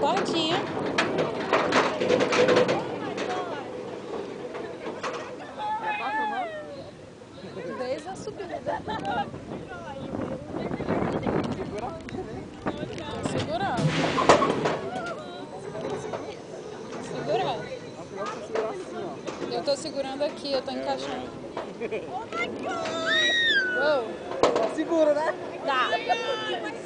portinha. Desde a subida. Tô segurando. Segurando. Eu tô segurando aqui, eu tô encaixando. Oh my God! Uou. Segura, né? Tá.